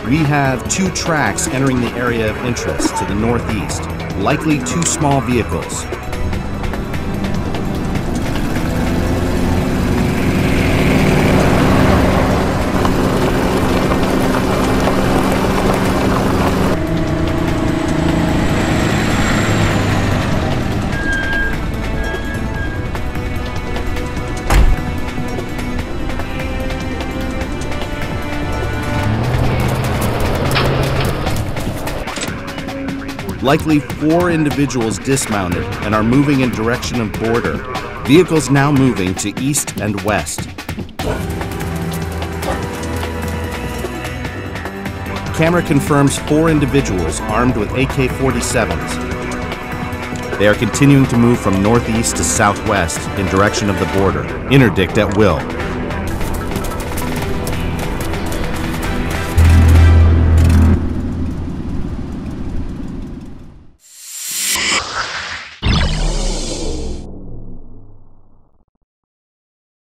We have 2 tracks entering the area of interest to the northeast, likely 2 small vehicles. Likely 4 individuals dismounted and are moving in direction of border. Vehicles now moving to east and west. Camera confirms 4 individuals armed with AK-47s. They are continuing to move from northeast to southwest in direction of the border. Interdict at will.